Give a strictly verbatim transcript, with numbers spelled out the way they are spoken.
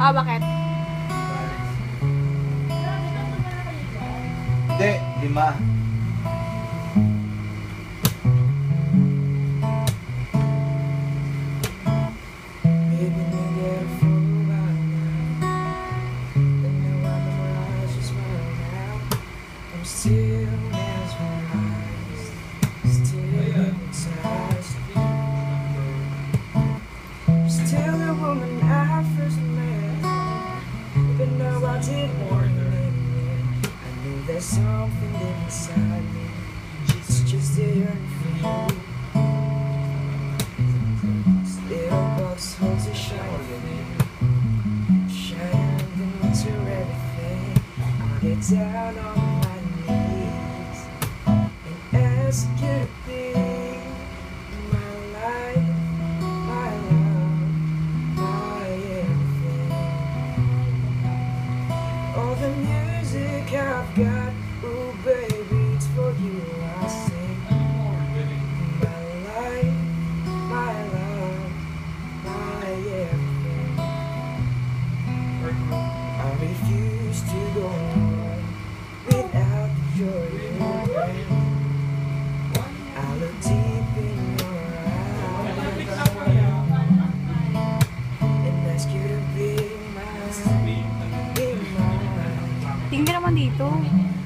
Ah, bakit? Hindi, lima. There's something deep inside me. She's just there for you. This little box holds a shiny, shining into everything. I'll get down on my knees and ask you to be my life, my love, my everything. All the music I've got, ooh baby, it's for you I sing. My life, my love, my everything. I refuse to go on without the joy you bring. I look deep in your eyes and ask you to be mine, be mine. Tingnan naman dito.